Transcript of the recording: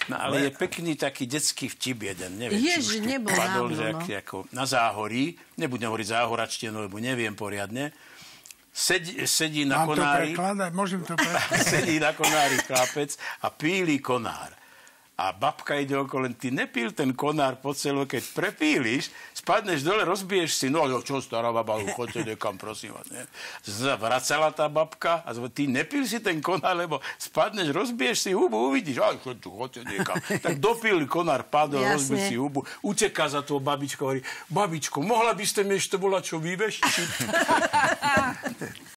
No ale je pekný taký detský vtip jeden, neviem, Ježi, či už nebol padol, dávno, že no. ako na Záhorí, nebudem hovoriť záhoračtinu, lebo neviem poriadne, sedí na Mám to konári, prekladať? Môžem to prekladať? sedí na konári chlapec a píli konár. A babka ide okolo, len ty nepíl ten konár po celú, keď prepíliš, spadneš dole, rozbiješ si, no čo stará baba, choďte nekam, prosím vás. Ne? Vracala tá babka a ty nepíl si ten konár, lebo spadneš, rozbiješ si hubu, uvidíš, choďte nekam. Tak dopíli konár, padol, rozbil si hubu, uteká za toho babička, hovorí, babičko, mohla by ste mi ešte volať čo vyveštiť?